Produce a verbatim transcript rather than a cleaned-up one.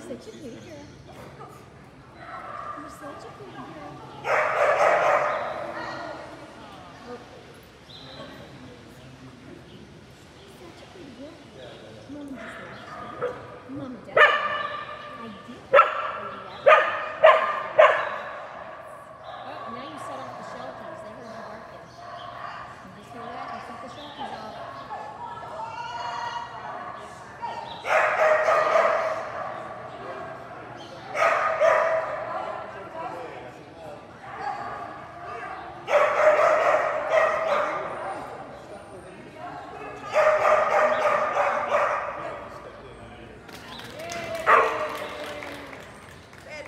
such a good girl. You're such a good girl. Oh. Such a good girl. Mama just loves you. Mama does.